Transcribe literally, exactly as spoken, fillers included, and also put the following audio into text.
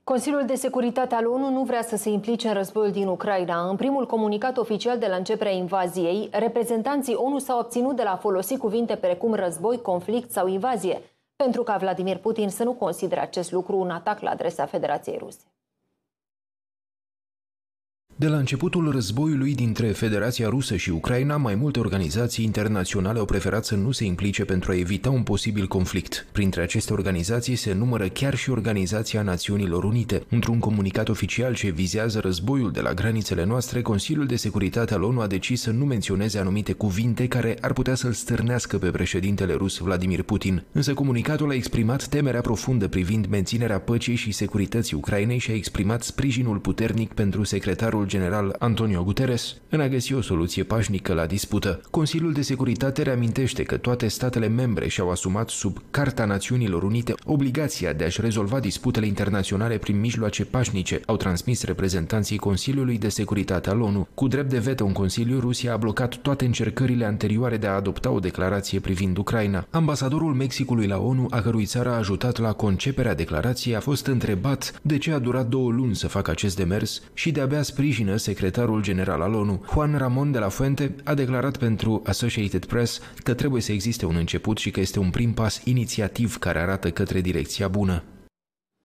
Consiliul de Securitate al O N U nu vrea să se implice în războiul din Ucraina. În primul comunicat oficial de la începerea invaziei, reprezentanții O N U s-au abținut de la a folosi cuvinte precum război, conflict sau invazie, pentru ca Vladimir Putin să nu considere acest lucru un atac la adresa Federației Ruse. De la începutul războiului dintre Federația Rusă și Ucraina, mai multe organizații internaționale au preferat să nu se implice pentru a evita un posibil conflict. Printre aceste organizații se numără chiar și Organizația Națiunilor Unite. Într-un comunicat oficial ce vizează războiul de la granițele noastre, Consiliul de Securitate al O N U a decis să nu menționeze anumite cuvinte care ar putea să-l stârnească pe președintele rus Vladimir Putin. Însă comunicatul a exprimat temerea profundă privind menținerea păcii și securității Ucrainei și a exprimat sprijinul puternic pentru secretarul general Antonio Guterres în a găsi o soluție pașnică la dispută. Consiliul de Securitate reamintește că toate statele membre și-au asumat sub Carta Națiunilor Unite obligația de a-și rezolva disputele internaționale prin mijloace pașnice, au transmis reprezentanții Consiliului de Securitate al O N U. Cu drept de veto în Consiliu, Rusia a blocat toate încercările anterioare de a adopta o declarație privind Ucraina. Ambasadorul Mexicului la O N U, a cărui țară a ajutat la conceperea declarației, a fost întrebat de ce a durat două luni să facă acest demers și de-abia sprijină secretarul general al O N U. Juan Ramón de la Fuente a declarat pentru Associated Press că trebuie să existe un început și că este un prim pas inițiativ care arată către direcția bună.